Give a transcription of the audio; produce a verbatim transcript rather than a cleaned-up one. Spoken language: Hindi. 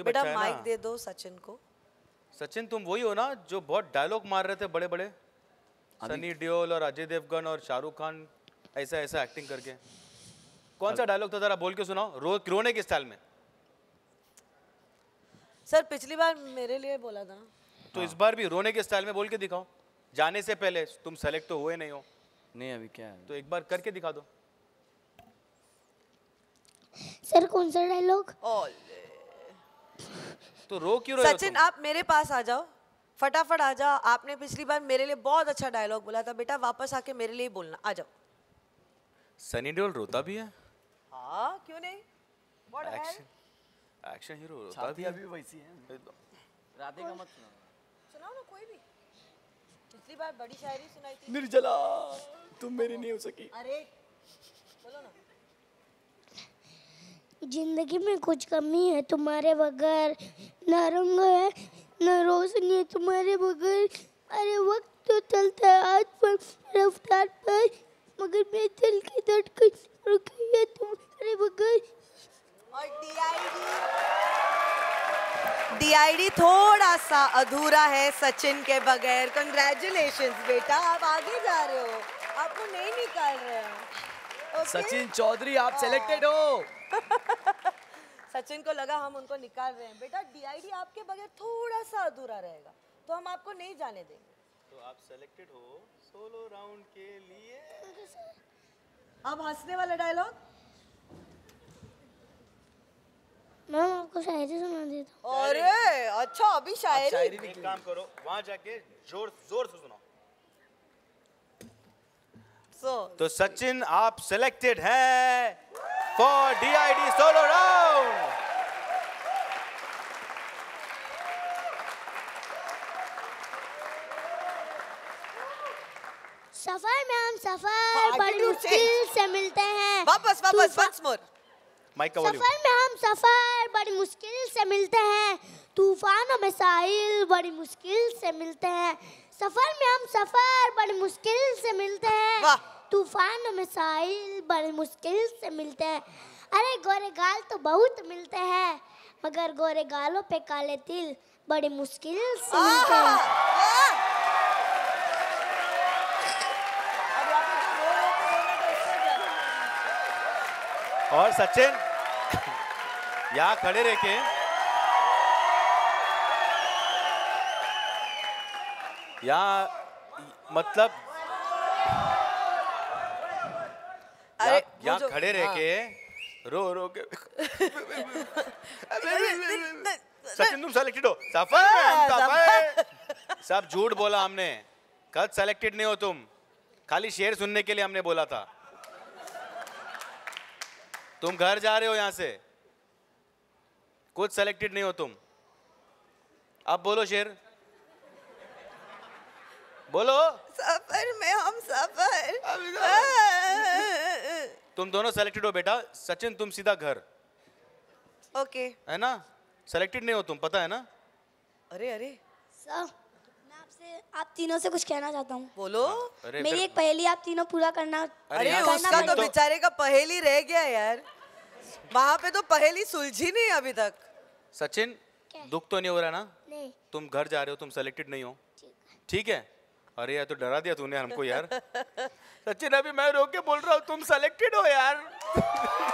बेटा अच्छा है माइक ना। दे दो सचिन को। सचिन तुम वही हो ना जो बहुत डायलॉग मार रहे थे बड़े बड़े, सनी देओल और अजय देवगन और शाहरुख खान, ऐसा ऐसा एक्टिंग करके। कौन सा डायलॉग था, जरा बोल के सुनाओ, रो रोने के स्टाइल में। सर पिछली बार मेरे लिए बोला था ना, तो इस बार भी रोने के स्टाइल में बोल के दिखाओ। जाने से पहले तुम सेलेक्ट तो हुए नहीं हो। नहीं अभी क्या है? तो एक बार करके दिखा दो। सर कौन सा डायलॉग? तो रो क्यों रहे हो सचिन तुम? आप मेरे पास आ जाओ, फटाफट आ जाओ। आपने पिछली बार मेरे लिए बहुत अच्छा डायलॉग बोला था, बेटा वापस आके मेरे लिए बोलना, आ जाओ। सनी देओल रोता भी है? हाँ क्यों नहीं? What the hell? Action action hero रोता छाती भी है? अभी वैसी है। राधे का मत सुना। सुनाओ ना कोई भी। पिछली बार बड़ी शायरी सुनाई थी। निर्जला तुम मेरी नहीं हो सकी। अरे बोलो ना। जिंदगी में कुछ कमी है तुम्हारे बगैर, ना रंग है ना रोशनी है तुम्हारे बगैर। अरे वक्त तो चलता है आज पर रफ्तार पर, मगर मेरे दिल की धड़कन रुकी है तुम्हारे बगैर। और डीआईडी डीआईडी थोड़ा सा अधूरा है सचिन के बगैर। कंग्रेचुलेशंस बेटा, आप आगे जा रहे हो, आपको नहीं निकाल रहे हैं। Okay? सचिन चौधरी आप सेलेक्टेड हो। सचिन को लगा हम उनको निकाल रहे हैं। बेटा डीआईडी आपके बगैर थोड़ा सा अधूरा रहेगा, तो हम आपको नहीं जाने देंगे। तो आप सेलेक्टेड हो सोलो राउंड के लिए। अब हंसने वाला डायलॉग। मैम आपको शायरी सुना देता हूँ। अरे अच्छा, अभी शायरी। एक काम करो, वहां जाके जोर जोर से सुनाओ। So, तो सचिन आप सेलेक्टेड हैं फॉर डीआईडी सोलो राउंड। सफर में हम हाँ, सफर बड़ी attitude मुश्किल change. से मिलते हैं। वापस वापस तूफा- once more. माइक का वॉल्यूम। सफर में हम सफर बड़ी मुश्किल से मिलते हैं, तूफानों में साहिल बड़ी मुश्किल से मिलते हैं। सफर में हम सफर बड़ी मुश्किल से मिलते हैं, वाह। तूफानों में साहिल बड़ी मुश्किल से मिलते हैं। अरे गोरे गाल तो बहुत मिलते हैं, मगर गोरे गालों पे काले तिल बड़ी मुश्किल से मिलते हैं। अब यहाँ पे जो रो रहे थे, रोना तो इससे ज्यादा। और सचिन यहाँ खड़े रह के यहाँ मतलब अरे यहाँ वो यहाँ जो- खड़े रह हाँ। के रो रो के सचिन तुम सेलेक्टेड हो। सफर में हम सफर। सब झूठ बोला हमने, कल सेलेक्टेड नहीं हो तुम, खाली शेर सुनने के लिए हमने बोला था। तुम घर जा रहे हो यहाँ से, कुछ सेलेक्टेड नहीं हो तुम। अब बोलो शेर, बोलो। सफर में हम सफर। तुम दोनों सेलेक्टेड हो बेटा। सचिन तुम सीधा घर, ओके। है ना? सेलेक्टेड नहीं हो तुम, पता है ना? अरे अरे सर मैं आपसे आप तीनों से कुछ कहना चाहता हूँ। बोलो। अरे मेरी फिर- एक पहेली आप तीनों पूरा करना। अरे यार, उसका सचिन तो तो- बेचारे का पहेली रह गया यार, वहां पे तो पहेली सुलझी नहीं अभी तक। सचिन क्या? दुख तो नहीं हो रहा ना? नहीं तुम घर जा रहे हो, तुम सेलेक्टेड नहीं हो, ठीक है। ठीक है? अरे यार तो डरा दिया तूने हमको यार। सचिन अभी मैं रो के बोल रहा हूँ तुम सेलेक्टेड हो यार।